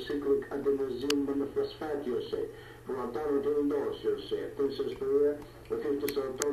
cyclic adenosine monophosphate, you say. For alternative dose, you say. This is the 50